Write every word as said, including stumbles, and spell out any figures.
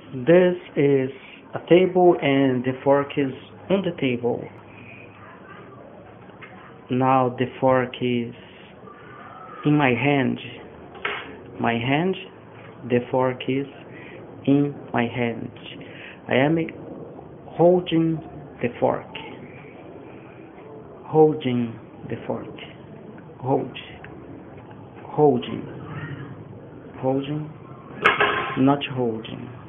This is a table and the fork is on the table. Now the fork is in my hand. My hand, the fork is in my hand. I am holding the fork. Holding the fork. Hold. Holding. Holding. Not holding.